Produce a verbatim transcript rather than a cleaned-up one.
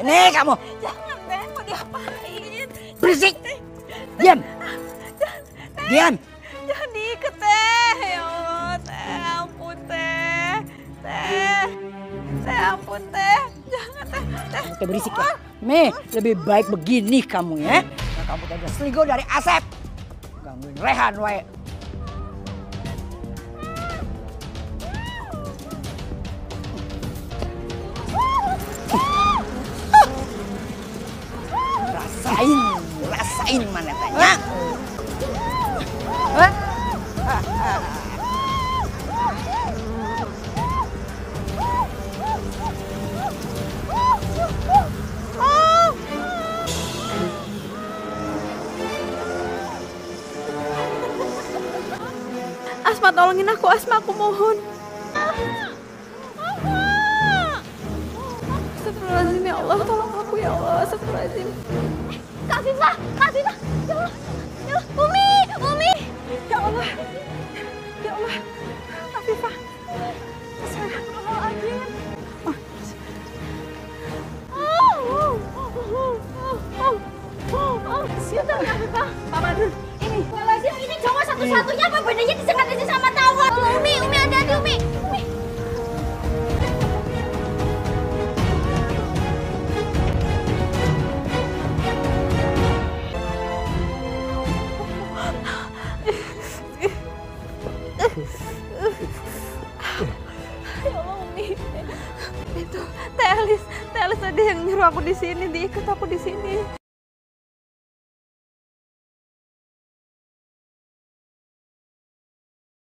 Sini kamu. Jangan teh, mau diapain? Berisik. Diam. Diam. Jangan diikat teh. Ya Allah, teh ampun teh. Teh. Teh ampun teh. Jangan teh. Teh. Kamu teh berisik ya. Nih, lebih baik begini kamu ya. Nah, kamu teh udah selingkuh dari Asep. Gangguin Rehan wae. Rasain, rasain mana tanya. Hah? Asma, tolongin aku, Asma, aku mohon. Astagfirullahaladzim, ya Allah, tolong aku ya Allah, astagfirullahaladzim. Kak Viva, Kak Viva, ya Allah, ya Allah, Umi, Umi, ya Allah, ya Allah, Kak Viva, astagfirullahaladzim. Siapa Kak Viva? Pak Badrun, ini. Ini cowok satu-satunya, apa bedanya disengat aja sama tawon? Umi, Umi, hati-hati Umi. Umi. Ya Allah Umi, itu Teh Elis, Teh Elis tadi yang nyuruh aku di sini, diikat aku di sini.